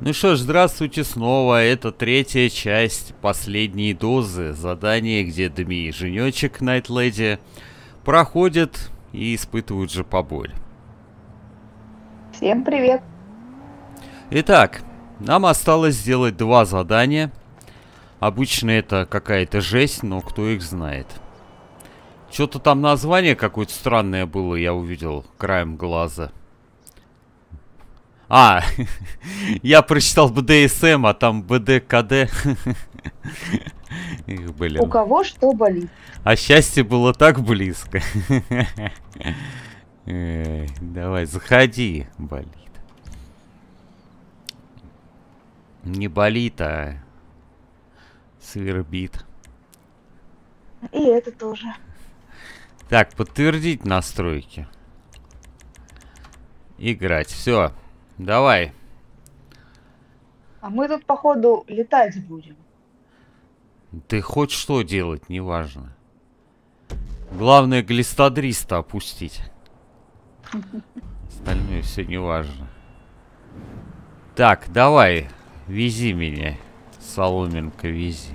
Ну что ж, здравствуйте снова. Это третья часть последней дозы. Задание, где Дми и Женечек Найт Леди проходят и испытывают же поболь. Всем привет. Итак, нам осталось сделать два задания. Обычно это какая-то жесть, но кто их знает. Что-то там название какое-то странное было, я увидел краем глаза. А, я прочитал БДСМ, а там БДКД. У кого что болит? А счастье было так близко. Давай, заходи. Болит. Не болит, а свербит. И это тоже. Так, подтвердить настройки. Играть. Все. Давай. А мы тут, походу, летать будем. Ты хоть что делать, неважно. Главное, глистодриста опустить. Остальное все неважно. Так, давай. Вези меня. Соломинка, вези.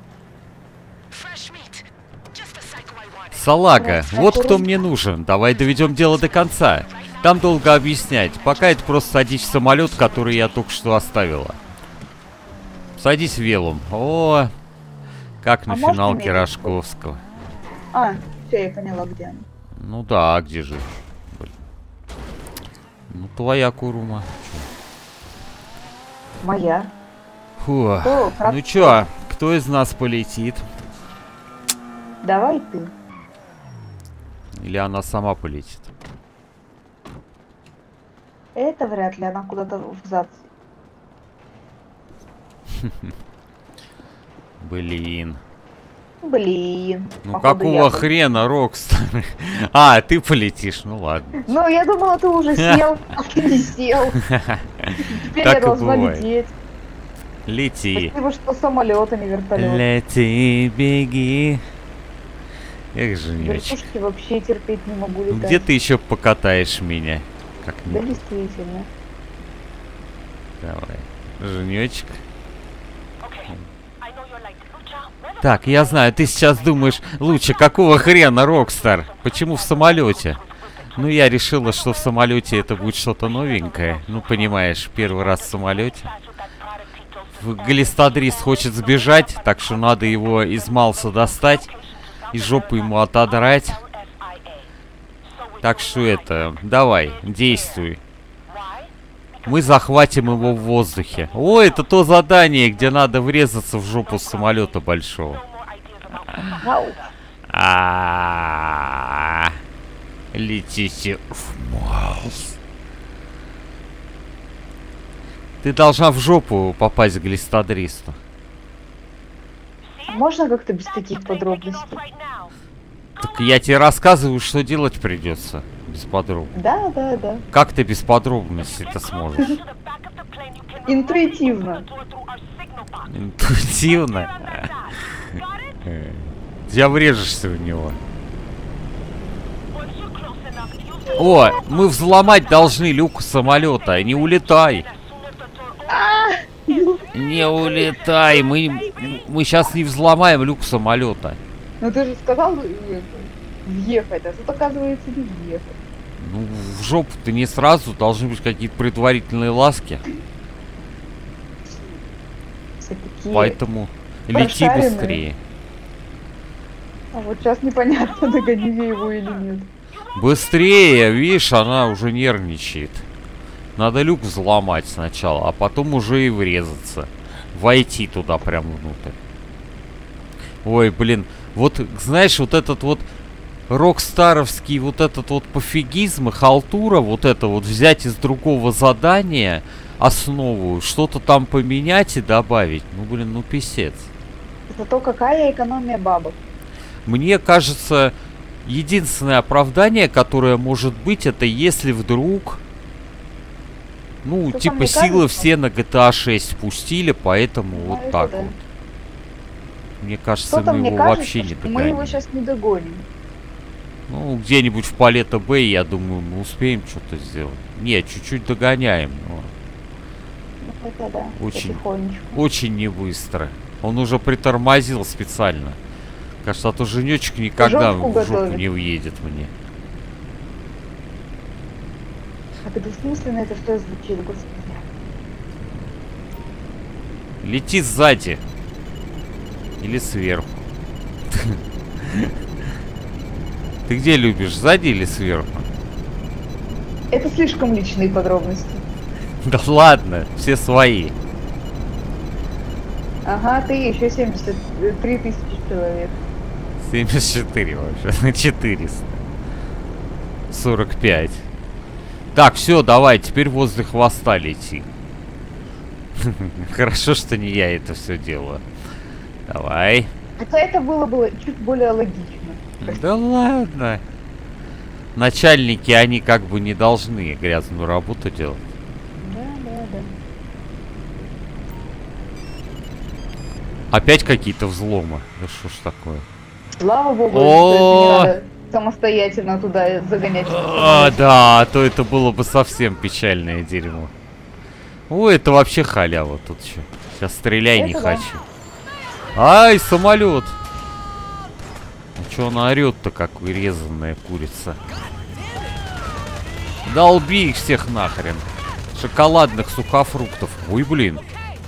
Салага, вот кто мне нужен. Давай доведем дело до конца. Там долго объяснять. Пока это просто садись в самолет, который я только что оставила. Садись в Велум. О, как на финалке Рожковского. А, все, я поняла, где она. Ну да, а где же? Блин. Ну, твоя Курума. Моя. Фу. Ну чё, кто из нас полетит? Давай ты. Или она сама полетит? Это вряд ли, она куда-то взад. Блин. Блин. Ну какого хрена, Рокстар? А, ты полетишь, ну ладно. Ну, я думала, ты уже сел, а ты не сел. Теперь я должна лететь. Лети. Спасибо, что самолет, а не вертолет. Лети, беги. Эх, Женечек. Вертушки вообще терпеть не могу летать. Где ты еще покатаешь меня? Да, действительно. Давай. Женечек. Так, я знаю, ты сейчас думаешь, лучше какого хрена, Рокстар? Почему в самолете? Ну, я решила, что в самолете это будет что-то новенькое. Ну, понимаешь, первый раз в самолете. Глистадрис хочет сбежать, так что надо его из Малса достать и жопу ему отодрать. Так что это, давай, действуй. Мы захватим его в воздухе. О, это то задание, где надо врезаться в жопу самолета большого. Летите в Малс. Ты должна в жопу попасть к глистадристу. Можно как-то без таких подробностей? Так я тебе рассказываю, что делать придется. Без подробностей. Да, да, да. Как ты без подробностей это сможешь? Интуитивно. Интуитивно? Я врежешься в него. О, мы взломать должны люк самолета. Не улетай. Не улетай. Мы сейчас не взломаем люк самолета. Ну ты же сказал въехать, а тут оказывается не въехать. Ну, в жопу-то не сразу. Должны быть какие-то предварительные ласки. Поэтому лети быстрее. А вот сейчас непонятно, догони я его или нет. Быстрее, видишь, она уже нервничает. Надо люк взломать сначала, а потом уже и врезаться. Войти туда прям внутрь. Ой, блин. Вот, знаешь, вот этот вот рокстаровский вот этот вот пофигизм и халтура, вот это вот взять из другого задания основу, что-то там поменять и добавить. Ну, блин, ну писец. Зато какая экономия бабок. Мне кажется, единственное оправдание, которое может быть, это если вдруг... Ну, что типа силы кажется? Все на GTA 6 пустили, поэтому ну, вот так да. Вот. Мне кажется, мы его вообще не догоним. Мы его сейчас не догоним. Ну, где-нибудь в Палето Бэй, я думаю, мы успеем что-то сделать. Не, чуть-чуть догоняем, но... Это да. Очень, Потихонечку. очень не быстро. Он уже притормозил специально. Кажется, а то женечек никогда Жопку в жопу готовит. не въедет мне. А бессмысленно это что звучит, господи. Лети сзади. Или сверху. Ты где любишь, сзади или сверху? Это слишком личные подробности. Да ладно, все свои. Ага, ты еще 73 тысячи человек. 74 вообще, на 400. 45. Так, все, давай, теперь возле хвоста лети. Хорошо, что не я это все делаю. Давай. Хотя это было бы чуть более логично. Да ладно. Начальники, они как бы не должны грязную работу делать. Да, да, да. Опять какие-то взломы. Да что ж такое? Слава богу, О! что это не надо самостоятельно туда загонять. А, да, а то это было бы совсем печальное дерьмо. Ой, это вообще халява тут что. Сейчас стреляй, не Это да. хочу. Ай, самолет. А чё она орёт-то, как резанная курица? Долби их всех нахрен. Шоколадных сухофруктов. Ой, блин.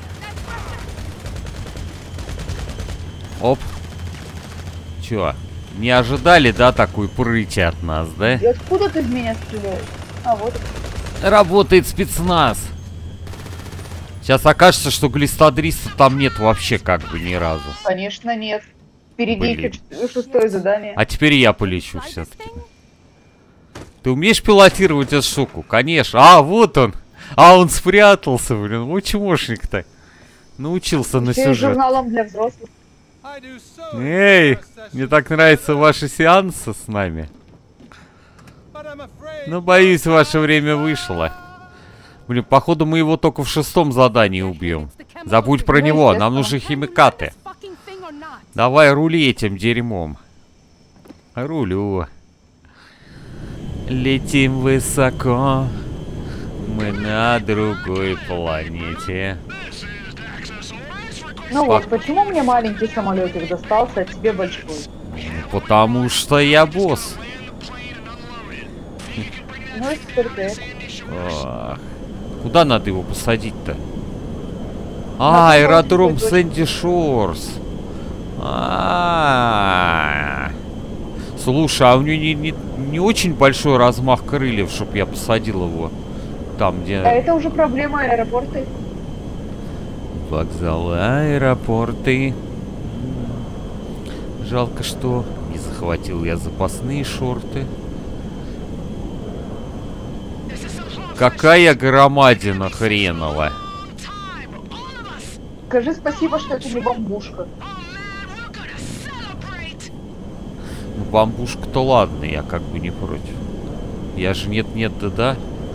Оп. Чё? Не ожидали, да, такой прыти от нас, да? И откуда ты в меня стреляешь? А, вот. Работает спецназ. Сейчас окажется, что глистадриса там нет вообще как бы ни разу. Конечно, нет. Впереди Блин. еще шестое задание. А теперь я полечу все-таки. Ты умеешь пилотировать эту штуку? Конечно. А, вот он. А, он спрятался, блин. Вот чмошник-то. Научился на Еще и сюжет. журналом для взрослых. Эй, мне так нравятся ваши сеансы с нами. Но боюсь, ваше время вышло. Блин, походу мы его только в 6-м задании убьем. Забудь про Ну, него, нам естественно. нужны химикаты. Давай рули этим дерьмом. Рулю. Летим высоко. Мы на другой планете. Ну вот, почему мне маленький самолетик достался, а тебе большой? Потому что я босс. Ну и только это. Ах. Куда надо его посадить-то? На Аэродром какой Сэнди Шорс. Слушай, а у него не очень большой размах крыльев, чтоб я посадил его там, где... А это уже проблема аэропорта. Вокзалы, аэропорты. Жалко, что не захватил я запасные шорты. Какая громадина хренова. Скажи спасибо, что это не бомбушка. Ну, бамбушка-то ладно, я как бы не против. Я же нет-нет, да-да.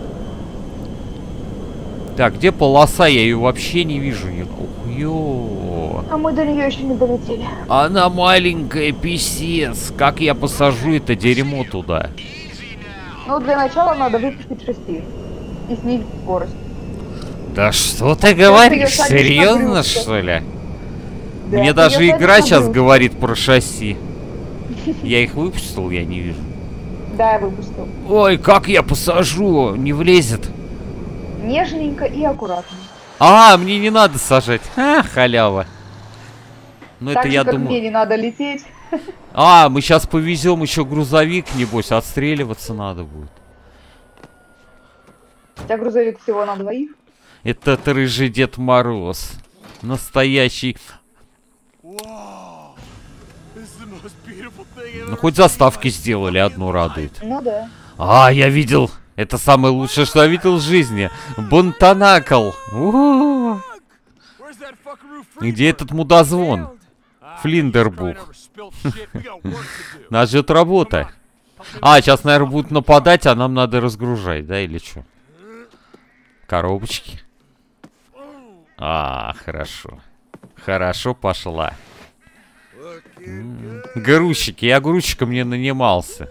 Так, где полоса? Я ее вообще не вижу. Ух, ё. А мы до нее еще не долетели. Она маленькая, писец. Как я посажу это дерьмо туда? Ну, для начала надо выпустить шасси. И снизить скорость. Да что ты её говоришь? садишь на Серьезно, брюхо. что ли? Да, Мне ты даже её игра садишь на сейчас брюхо. говорит про шасси. Я их выпустил, я не вижу. Да, я выпустил. Ой, как я посажу? Не влезет. Нежненько и аккуратно. А, мне не надо сажать. Халява. Ну Так это же, я как думаю. мне не надо лететь. А, мы сейчас повезем еще грузовик, небось, отстреливаться надо будет. У тебя грузовик всего на двоих. Этот рыжий Дед Мороз. Настоящий. Ну хоть заставки сделали, одну радует. Ну да. А, я видел. Это самое лучшее, что я видел в жизни. Бунтанакл. У-у-у. Где этот мудозвон? Флиндербух. Нас ждет работа. А, сейчас, наверное, будут нападать, а нам надо разгружать, да, или что? Коробочки. А, хорошо. Хорошо пошла. Грузчики. Я грузчиком не нанимался.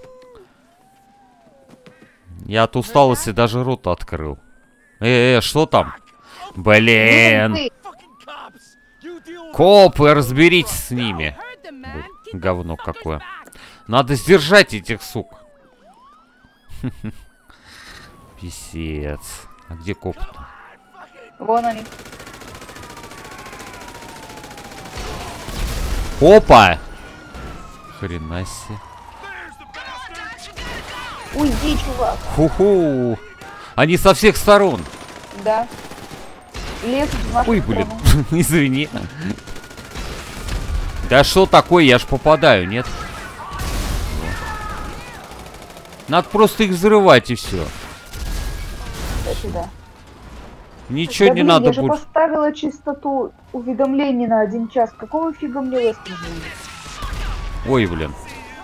Я от усталости даже рот открыл. Что там? Блин. Копы, разберитесь с ними. Говно какое. Надо сдержать этих сук. Писец. А где коп-то? Вон они. Опа! Хрена себе. Уйди, чувак. Ху-ху. Они со всех сторон. Да. Лезут в нашу Ой, блин. страну. Извини. Да что такое? Я ж попадаю, нет? Надо просто их взрывать и все. Да. Ничего Да, не блин, надо я же больше. поставила частоту уведомлений на 1 час. Какого фига мне лезть нужно? Ой, блин.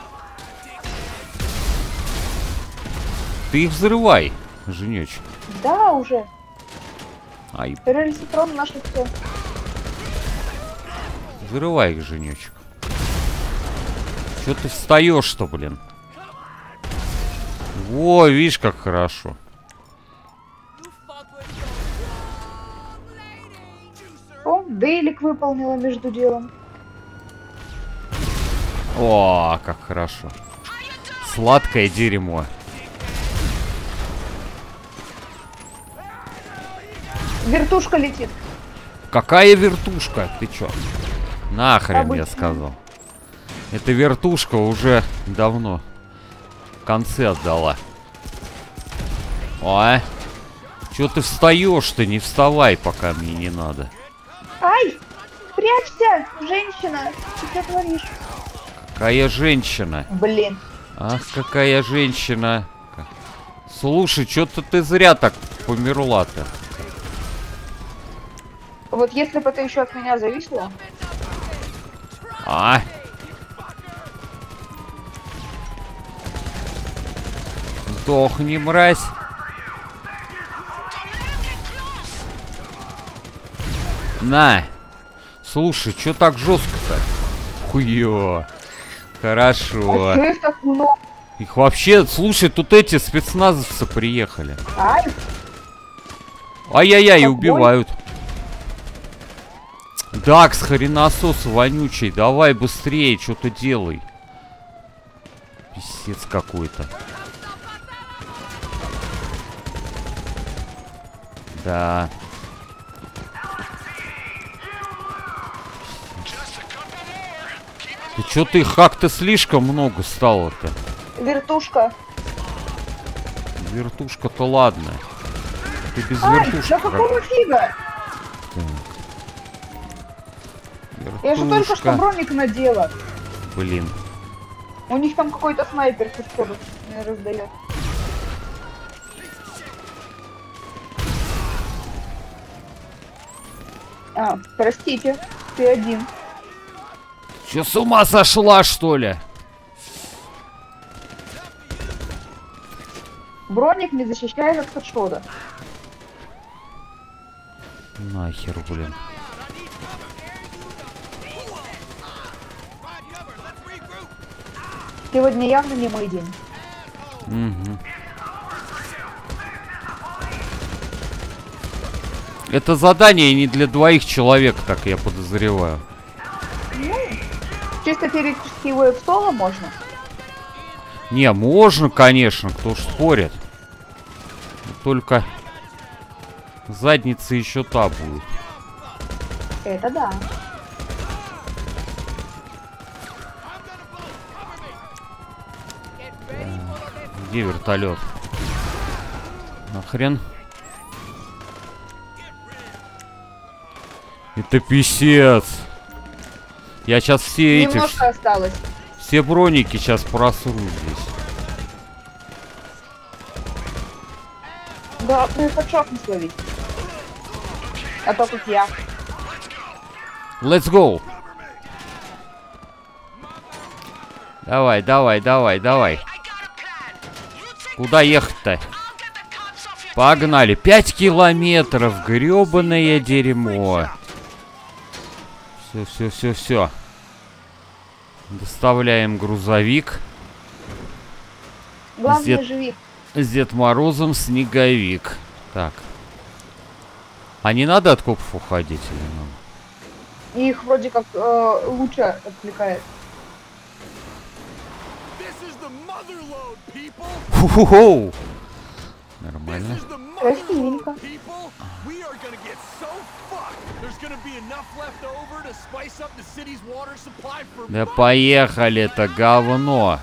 Ты их взрывай, женечек. Да, уже. Ай, Рельсотрон наши все. взрывай их, женечек. Че ты встаешь-то, блин? Во, видишь, как хорошо. О, Дейлик выполнила между делом. О, как хорошо. Сладкое дерьмо. Вертушка летит. Какая вертушка? Ты чё? Нахрен, Обычно. я сказал. Эта вертушка уже давно концы отдала. Ой. Чё ты встаешь-то? Не вставай, пока мне не надо. Ай! Прячься, женщина! Ты что творишь? Какая женщина? Блин. Ах, какая женщина. Слушай, что-то ты зря так померла-то. Вот если бы ты еще от меня зависела. А? Сдохни, мразь. На. Слушай, что так жестко-то? Хуё. Хорошо. А чё их так много? Их вообще, слушай, тут эти спецназовцы приехали. Ай! Ай-яй-яй, Какой? убивают. Дакс, хреносос вонючий, давай быстрее, что-то делай. Писец какой-то. Да. Ты чё ты как-то слишком много стало-то? Вертушка. Вертушка-то ладно. Ты без Ай, вертушки. да какого фига? Я же только что броник надела. Блин. У них там какой-то снайпер походу мне раздает. А, простите, ты один. Чё, с ума сошла, что ли? Броник не защищает от хедшота. Нахер, блин. Сегодня явно не мой день. Угу. Это задание не для двоих человек, так я подозреваю. Ну, чисто теоретически его и в соло можно. Не, можно, конечно, кто ж спорит. Но только задница еще та будет. Это да. Где вертолет? Нахрен? Это писец. Я сейчас все эти... Немножко осталось. Все броники сейчас просру здесь. Да, ну и хедшот не словить. А то как я. Let's go. Давай, давай, давай, давай. Куда ехать-то? Погнали. 5 километров. Гребаное дерьмо. Все, все, все, все. Доставляем грузовик. Главное, живи. С Дед Морозом снеговик. Так. А не надо от копов уходить или надо? И их вроде как лучше отвлекает. Ху-ху-ху! Нормально. Красивенько. Да поехали, это говно.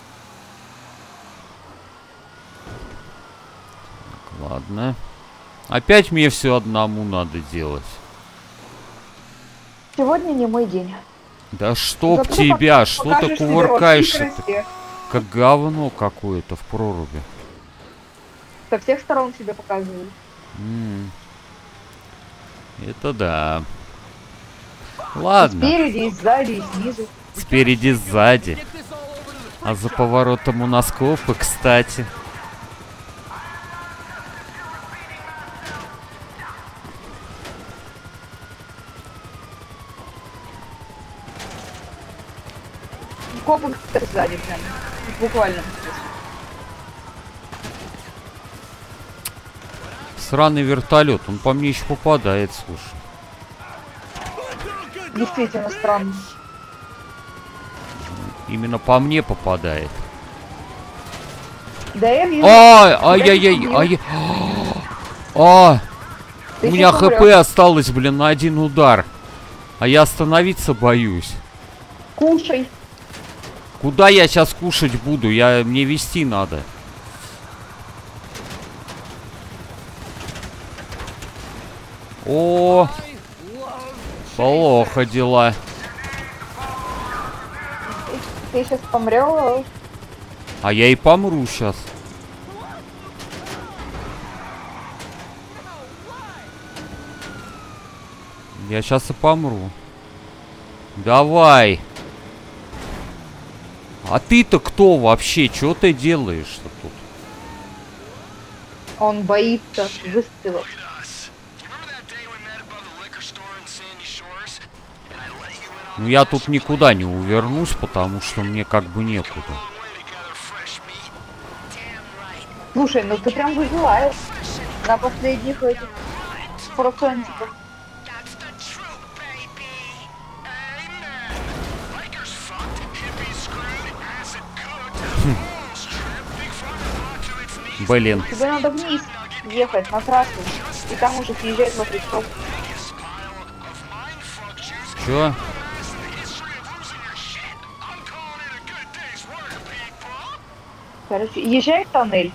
Так, ладно. Опять мне все одному надо делать. Сегодня не мой день. Да чтоб Зато тебя, что ты кувыркаешься? хитрости. Как говно какое-то в проруби. Со всех сторон себе показывают. Это да. Ладно. Спереди, и сзади, и снизу. Спереди, сзади. А за поворотом у нас копы, кстати. Копы сзади прям. Буквально. Сраный вертолет, он по мне еще попадает, слушай. Действительно странно. Именно по мне попадает. Да я вижу. Ай-яй-яй, у Ты меня сейчас хп умрёшь. осталось, блин, на один удар. А я остановиться боюсь. Кушай. Куда я сейчас кушать буду? Мне вести надо. О, плохо дела. Ты сейчас помрёшь. А я и помру сейчас. Я сейчас и помру. Давай. А ты-то кто вообще? Чё ты делаешь-то тут? Он боится выстрелов. Ну я тут никуда не увернусь, потому что мне как бы некуда. Слушай, ну ты прям выживаешь на последних этих процентиках. Блин. Тебе надо вниз ехать на трассу и там уже съезжать во Христов. Чё? Короче, езжай в тоннель.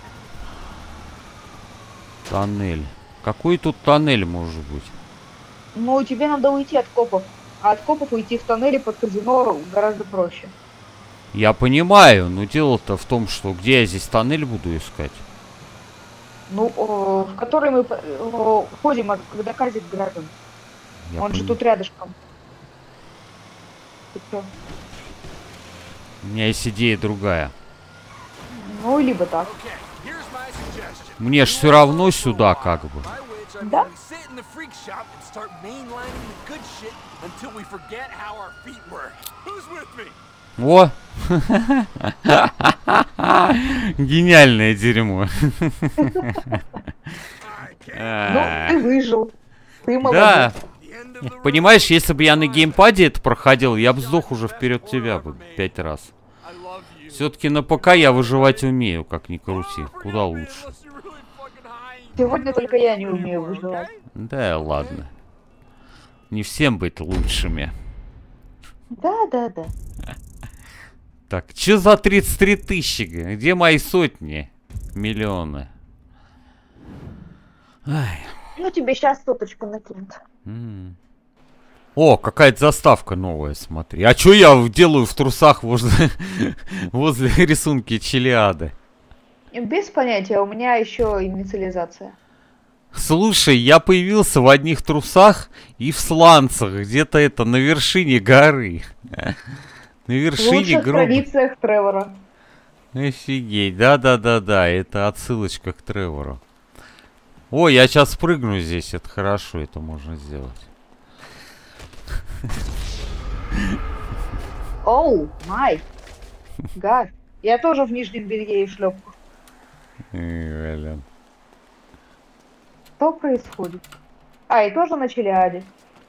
Тоннель. Какой тут тоннель может быть? Ну, тебе надо уйти от копов. А от копов уйти в тоннеле под казино гораздо проще. Я понимаю, но дело-то в том, что где я здесь тоннель буду искать? Ну, в который мы ходим, когда казик грабим. Он же тут рядышком. Ты чё? У меня есть идея другая. Ну, либо так. Мне ж все равно сюда как бы. Да? О! Гениальное дерьмо. Ну, ты выжил. Ты молодец. Да. Понимаешь, если бы я на геймпаде это проходил, я бы сдох уже вперед тебя бы 5 раз. Все-таки на ПК я выживать умею, как ни крути. Куда лучше. Сегодня только я не умею выживать. Да ладно. Не всем быть лучшими. Да. Так, что за 33 тысячи? Где мои сотни? Миллионы. Ай. Ну, тебе сейчас соточку накинут. О, какая-то заставка новая, смотри. А что я делаю в трусах возле рисунки Челиады? Без понятия, у меня еще инициализация. Слушай, я появился в одних трусах и в сланцах. Где-то это на вершине горы. На вершине В лучших традициях Тревора. Офигеть, да, это отсылочка к Тревору. Ой, я сейчас прыгну здесь, это хорошо, это можно сделать. Оу, май. Гад. Я тоже в нижнем белье и в шлепках. Блин. Что происходит? А, и тоже на Челиаде.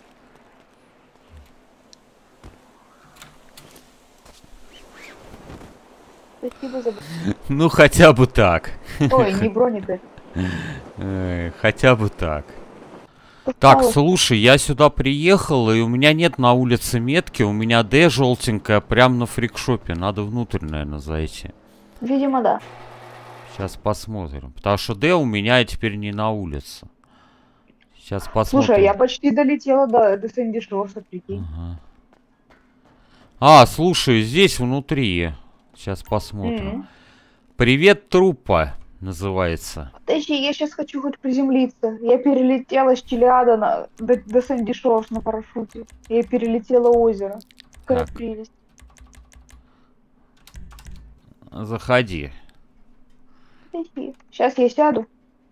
Спасибо за... Ну, хотя бы так. Ой, не броник это. Хотя бы так. Так, слушай, я сюда приехал, и у меня нет на улице метки, у меня Д желтенькая прям на фрикшопе. Надо внутрь, наверное, зайти. Видимо, да. Сейчас посмотрим. Потому что Д у меня теперь не на улице. Сейчас посмотрим. Слушай, я почти долетела до Сэнди Шорса, прикинь. Ага. А, слушай, здесь внутри. Сейчас посмотрим. Привет, трупа, называется. Подожди, я сейчас хочу хоть приземлиться. Я перелетела с Челиада до Сэнди Шорс на парашюте. Я перелетела озеро. Какая прелесть. Заходи. Подожди. Сейчас я сяду.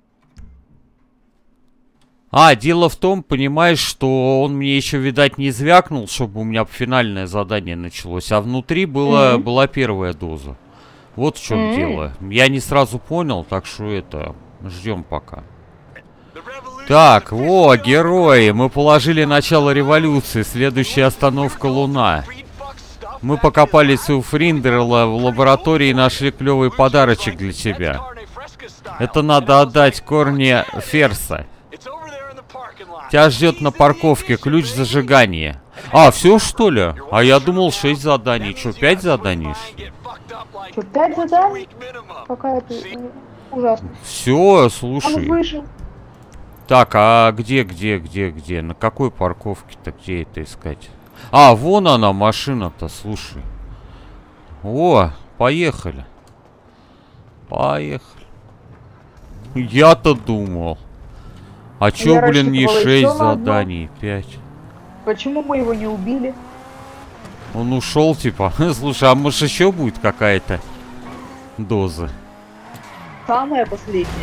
А, дело в том, понимаешь, что он мне еще, видать, не звякнул, чтобы у меня финальное задание началось. А внутри была первая доза. Вот в чем дело. Я не сразу понял, так что это... Ждем пока. Так, во, герои. Мы положили начало революции. Следующая остановка Луна. Мы покопались у Фриндерла в лаборатории и нашли клевый подарочек для тебя. Это надо отдать Корне Ферса. Тебя ждет на парковке ключ зажигания. А, все что ли? А я думал 6 заданий. Что, 5 заданий? Что, 5 заданий? Какая-то ужасно. Все, Он слушай. вышел. Так, а где? На какой парковке-то? Где это искать? А, вон она, машина-то, слушай. О, поехали. Поехали. Я-то думал. А чё, блин, не 6 заданий, 5? Почему мы его не убили? Он ушел, типа. Слушай, а может еще будет какая-то доза? Самая последняя.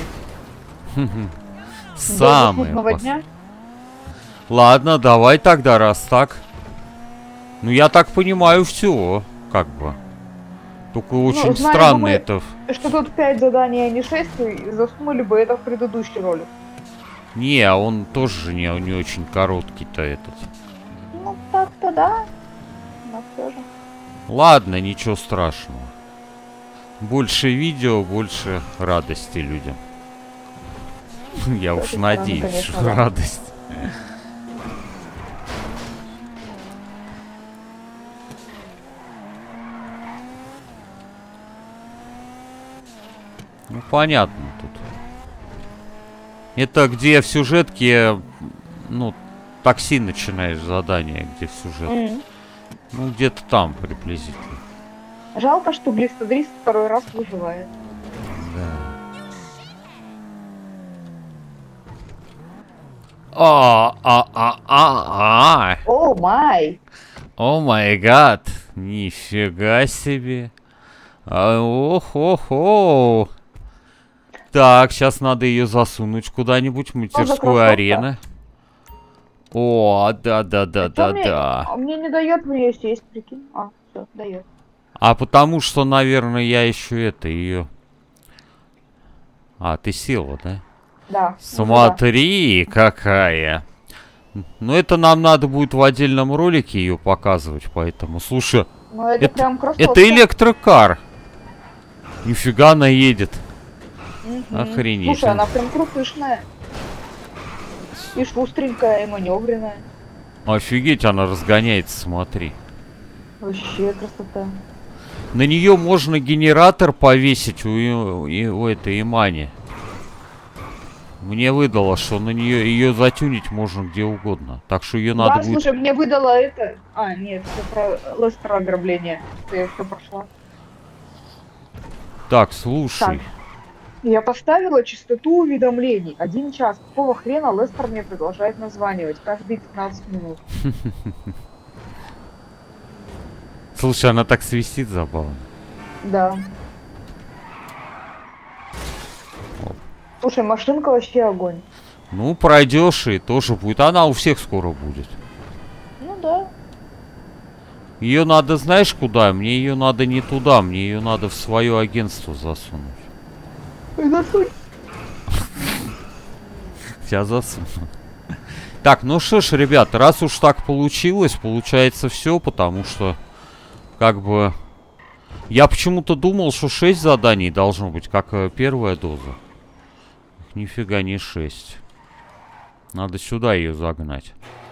Самая последняя. Ладно, давай тогда, раз так. Ну, я так понимаю, все, как бы. Только очень странно это. Что тут 5 заданий, а не 6, и засунули бы это в предыдущий ролик. Не, он тоже не очень короткий-то этот. Ну, так-то да. Но все же. Ладно, ничего страшного. Больше видео, больше радости людям. Я уж надеюсь, что радость. Ну, понятно тут. Это где в сюжетке, ну, такси начинаешь задание, где в сюжетке. Ну, где-то там приблизительно. Жалко, что Глистадрис второй раз выживает. Да. О май! О май гад! Нифига себе! Ох-ох-ох! Так, сейчас надо ее засунуть куда-нибудь в мастерскую арену. О, да. А мне не дает мне сесть, прикинь. А, все, дает. А потому что, наверное, я еще это ее. А, ты села, да? Да. Смотри, какая. Ну, это нам надо будет в отдельном ролике ее показывать, поэтому. Слушай, ну, это прям красотка. Это электрокар. Нифига она едет. Охренеть. Слушай, она прям крупышная. И шустренькая, и маневренная. Офигеть, она разгоняется, смотри. Вообще красота. На нее можно генератор повесить у этой Имани. Мне выдало, что на нее ее затюнить можно где угодно. Так что ее надо будет... Слушай, мне выдало это... А, нет, все про Лестера ограбление. Я все прошла. Так, слушай. Так. Я поставила частоту уведомлений. 1 час. Какого хрена Лестер мне продолжает названивать каждые 15 минут? Слушай, она так свистит забавно. Да. Слушай, машинка вообще огонь. Ну, пройдешь и тоже будет. Она у всех скоро будет. Ну да. Ее надо, знаешь, куда? Мне ее надо не туда, мне ее надо в свое агентство засунуть. Засунь. Сейчас засуну. Так, ну что ж, ребят, раз уж так получилось, получается все, потому что, как бы, я почему-то думал, что 6 заданий должно быть, как первая доза. Нифига не 6. Надо сюда ее загнать.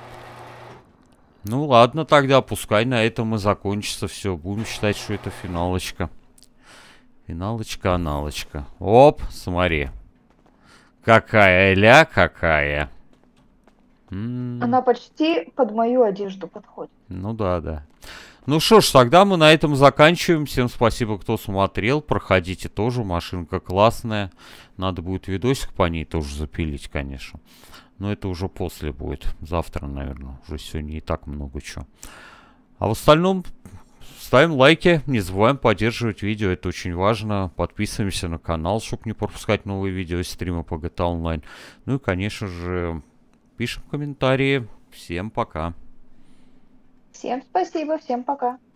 Ну ладно, тогда пускай на этом и закончится все. Будем считать, что это финалочка. Финалочка, аналочка. Оп, смотри. Какая ля, какая. Она почти под мою одежду подходит. Ну да, да. Ну что ж, тогда мы на этом заканчиваем. Всем спасибо, кто смотрел. Проходите тоже, машинка классная. Надо будет видосик по ней тоже запилить, конечно. Но это уже после будет. Завтра, наверное. Уже сегодня не так много чего. А в остальном ставим лайки. Не забываем поддерживать видео. Это очень важно. Подписываемся на канал, чтобы не пропускать новые видео и стримы по GTA Online. Ну и, конечно же, пишем комментарии. Всем пока. Всем спасибо, всем пока.